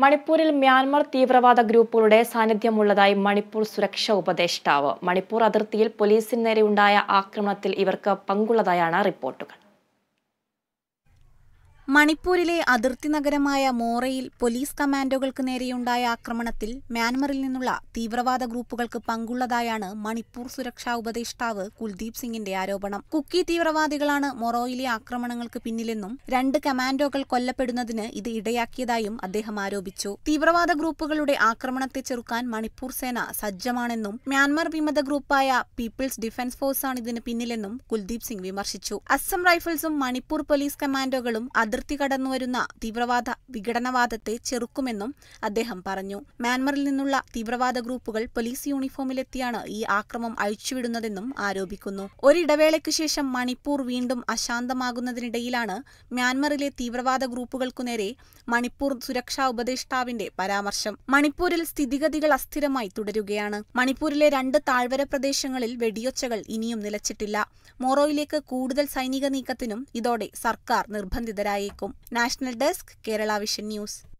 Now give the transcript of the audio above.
മണിപ്പൂരിൽ മ്യാൻമർ തീവ്രവാദ ഗ്രൂപ്പുകളുടെ സാന്നിധ്യമുള്ളതായി മണിപ്പൂർ സുരക്ഷാ ഉപദേഷ്ടാവ്. മണിപ്പൂർ അതിർത്തിയിൽ പോലീസിന് നേരെയുണ്ടായ ആക്രമണത്തിൽ ഇവർക്ക് പങ്കുള്ളതായാണ് റിപ്പോർട്ടുകൾ. മണിപ്പൂരിലെ അതിർത്തി നഗരമായ മോറയിൽ പോലീസ് കമാൻഡോകൾക്ക് നേരെയുണ്ടായ ആക്രമണത്തിൽ മ്യാൻമറിൽ നിന്നുള്ള തീവ്രവാദ ഗ്രൂപ്പുകൾക്ക് പങ്കുള്ളതായാണ് മണിപ്പൂർ സുരക്ഷാ ഉപദേഷ്ടാവ് കുൽദീപ് സിംഗിന്റെ ആരോപണം. കുക്കി തീവ്രവാദികളാണ് മൊറോയിലെ ആക്രമണങ്ങൾക്ക് പിന്നിലെന്നും 2 കമാൻഡോകൾ കൊല്ലപ്പെടുന്നതിന് ഇത് ഇടയാക്കിയതായും അദ്ദേഹം ആരോപിച്ചു. തീവ്രവാദ ഗ്രൂപ്പുകളുടെ ആക്രമണത്തെ ചെറുക്കാൻ മണിപ്പൂർ സേന സജ്ജമാണെന്നും മ്യാൻമർ വിമത ഗ്രൂപ്പായ പീപ്പിൾസ് ഡിഫൻസ് ഫോഴ്സാണ് ഇതിന് പിന്നിലെന്നും കുൽദീപ് സിംഗ് വിമർശിച്ചു. അസം റൈഫിൾസും മണിപ്പൂർ പോലീസ് കമാൻഡോകളും അതിർത്തി കടന്നുവരുന്ന തീവ്രവാദ വിഘടനവാദത്തെ ചെറുക്കുമെന്നും അദ്ദേഹം പറഞ്ഞു. മ്യാൻമറിൽ നിന്നുള്ള തീവ്രവാദ ഗ്രൂപ്പുകൾ പോലീസ് യൂണിഫോമിലെത്തിയാണ് ഈ ആക്രമണം അഴിച്ചുവിടുന്നതെന്നും ആരോപിക്കുന്നു. ഒരിടവേളയ്ക്കു ശേഷം മണിപ്പൂർ വീണ്ടും അശാന്തമാകുന്നതിനിടയിലാണ് മ്യാൻമറിലെ തീവ്രവാദ ഗ്രൂപ്പുകൾക്കുനേരെ മണിപ്പൂർ സുരക്ഷാ ഉപദേഷ്ടാവിന്റെ പരാമർശം. മണിപ്പൂരിൽ സ്ഥിതിഗതികൾ അസ്ഥിരമായി തുടരുകയാണ്. മണിപ്പൂരിലെ 2 താഴ്വര പ്രദേശങ്ങളിൽ വെടിയൊച്ചകൾ ഇനിയും നിലച്ചിട്ടില്ല. മോറോയിലേക്ക് കൂടുതൽ സൈനിക നീക്കത്തിനും ഇതോടെ സർക്കാർ നിർബന്ധിതരായേക്കും. National desk, Kerala vision news.